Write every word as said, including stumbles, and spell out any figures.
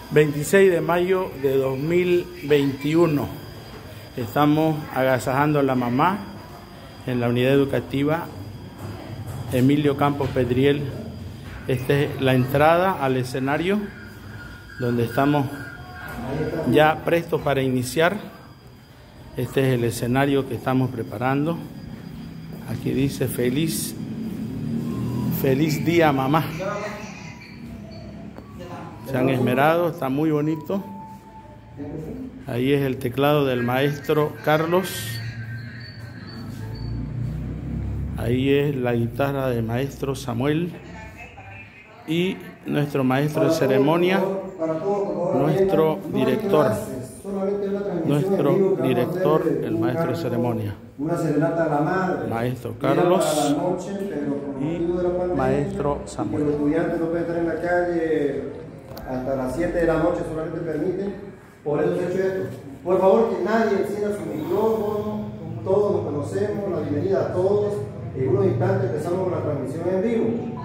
veintiséis de mayo de dos mil veintiuno. Estamos agasajando a la mamá en la unidad educativa Emilio Campos Pedriel. Esta es la entrada al escenario donde estamos ya prestos para iniciar. Este es el escenario que estamos preparando. Aquí dice feliz, feliz día mamá. Se han esmerado, está muy bonito. Ahí es el teclado del maestro Carlos. Ahí es la guitarra del maestro Samuel. Y nuestro maestro de ceremonia, nuestro director, nuestro director, el maestro de ceremonia, maestro Carlos y maestro Samuel. Los estudiantes no pueden estar en la calle hasta las siete de la noche, solamente permiten. Por eso se ha hecho esto. Por favor, que nadie encienda su micrófono. Todos nos conocemos. La bienvenida a todos. En unos instantes empezamos con la transmisión en vivo.